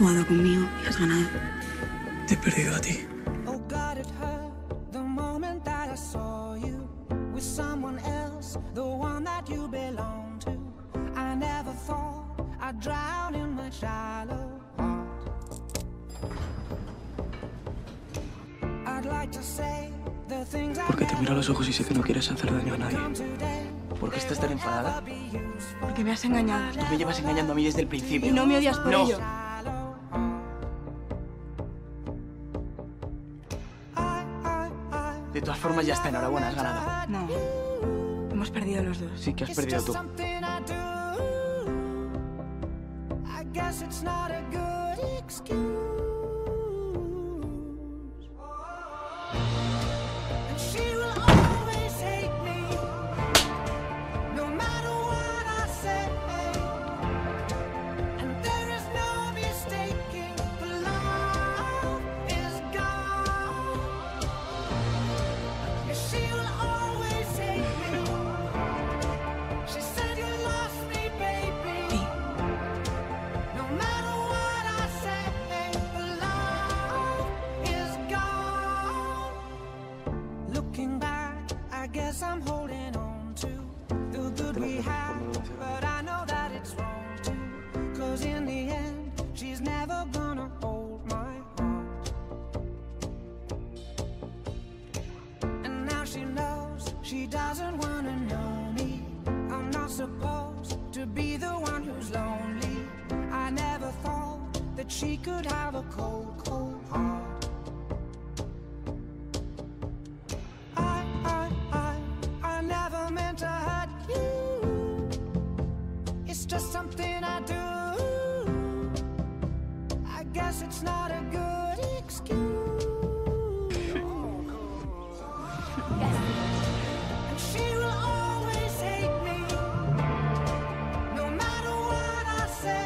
jugado conmigo y has ganado. Te he perdido a ti. Porque te miro a los ojos y sé que no quieres hacer daño a nadie. ¿Por qué estás tan enfadada? Porque me has engañado. Tú me llevas engañando a mí desde el principio. Y no me odias por ello. De todas formas, ya está. Enhorabuena, has ganado. No. Hemos perdido los dos. Sí que has perdido tú. I'm holding on to the good we have, but I know that it's wrong too, 'cause in the end she's never gonna hold my heart. And now she knows she doesn't wanna know me. I'm not supposed to be the one who's lonely. I never thought that she could have a cold, cold heart. To hurt you, it's just something I do. I guess it's not a good excuse. And she will always hate me, no matter what I say.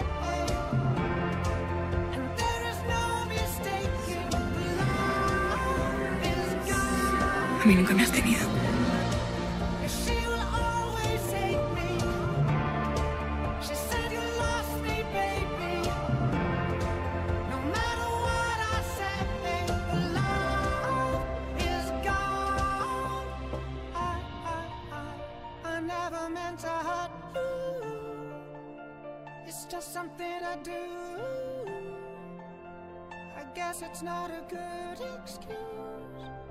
And there is no mistaking, love is gone. A mí nunca me has tenido. To hurt you, it's just something I do. I guess it's not a good excuse.